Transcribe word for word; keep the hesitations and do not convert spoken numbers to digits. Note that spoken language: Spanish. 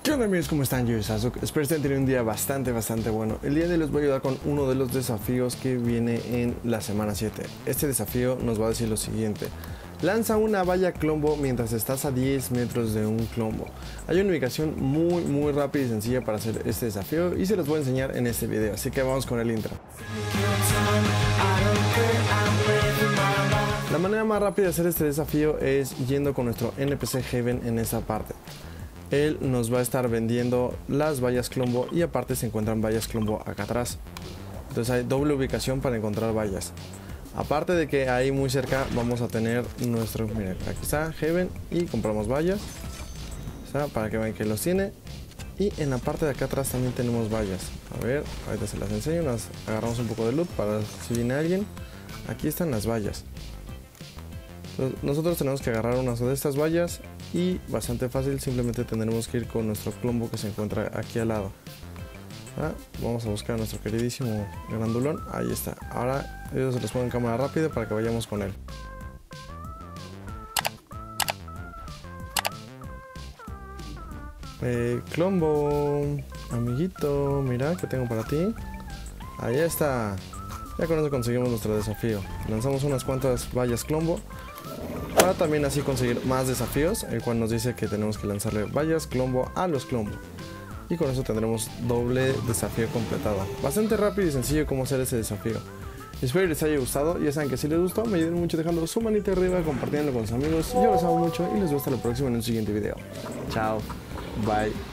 ¿Qué onda amigos? ¿Cómo están? Yo soy Sasuke. Espero estén teniendo un día bastante, bastante bueno. El día de hoy les voy a ayudar con uno de los desafíos que viene en la semana siete. Este desafío nos va a decir lo siguiente. Lanza una valla Klombo mientras estás a diez metros de un Klombo. Hay una ubicación muy, muy rápida y sencilla para hacer este desafío y se los voy a enseñar en este video. Así que vamos con el intro. La manera más rápida de hacer este desafío es yendo con nuestro N P C Heaven en esa parte. Él nos va a estar vendiendo las vallas Klombo y aparte se encuentran vallas Klombo acá atrás. Entonces hay doble ubicación para encontrar vallas. Aparte de que ahí muy cerca vamos a tener nuestro... Miren, aquí está Heaven y compramos vallas. O sea, para que vean que los tiene. Y en la parte de acá atrás también tenemos vallas. A ver, ahorita se las enseño. Las agarramos un poco de loot para si viene alguien. Aquí están las vallas. Entonces, nosotros tenemos que agarrar unas de estas vallas. Y bastante fácil, simplemente tendremos que ir con nuestro Klombo que se encuentra aquí al lado. Ah, vamos a buscar a nuestro queridísimo grandulón. Ahí está. Ahora yo se los pongo en cámara rápida para que vayamos con él. Eh, Klombo, amiguito, mira que tengo para ti. Ahí está. Ya con eso conseguimos nuestro desafío. Lanzamos unas cuantas vallas Klombo para también así conseguir más desafíos, el cual nos dice que tenemos que lanzarle vallas Klombo a los Klombo. Y con eso tendremos doble desafío completado. Bastante rápido y sencillo cómo hacer ese desafío. Espero que les haya gustado. Ya saben que si les gustó me ayuden mucho dejando su manita arriba, compartiéndolo con sus amigos. Yo los amo mucho y les veo hasta la próxima en un siguiente video. Chao. Bye.